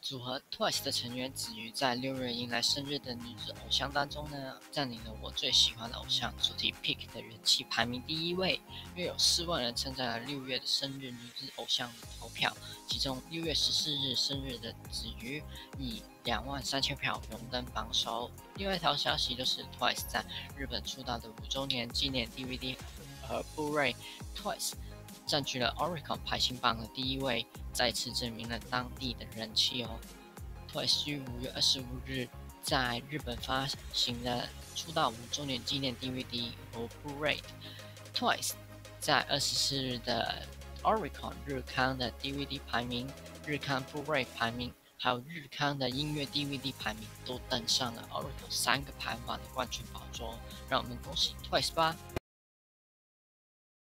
组合 Twice 的成员子瑜在6月迎来生日的女子偶像当中呢，占领了我最喜欢的偶像主题 Pick 的人气排名第1位，约有4万人参加了6月的生日女子偶像投票，其中6月14日生日的子瑜以23000票荣登榜首。另外一条消息就是 Twice 在日本出道的5周年纪念 DVD 和 Blu-ray Twice 占据了 Oricon 排行榜的第1位，再次证明了当地的人气哦。Twice 于5月25日在日本发行了出道5周年纪念 DVD 和 Blu-ray。Twice 在24日的 Oricon 日刊的 DVD 排名、日刊 Blu-ray 排名，还有日刊的音乐 DVD 排名都登上了 Oricon3个排行榜的冠军宝座，让我们恭喜 Twice 吧！